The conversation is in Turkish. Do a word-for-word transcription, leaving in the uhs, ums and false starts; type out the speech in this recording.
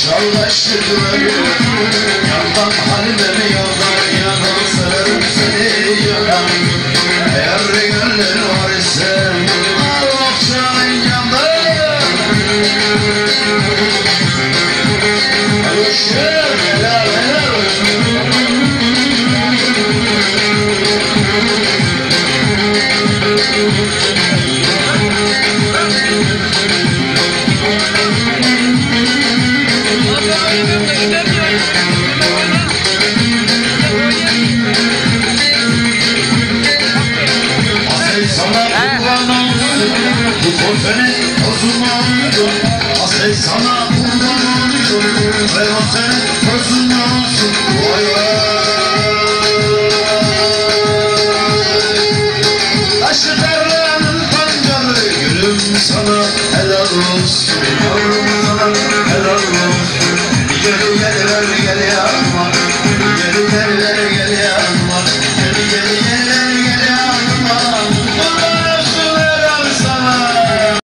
Çallaştık böyle yandan halime yandan yanan severim seni yanan. Eğer gönlün var ise al akşamın yandan. Hoşçakalın, helal helal olsun. Senin tozundan asıl sana kurban olsun. Ve o senin tozundan olsun. Vay vay. Taşı tarlanın pancarı gülüm sana helal olsun. Yavrum sana helal olsun. Gel gel gel gel yapma. Gel gel gel.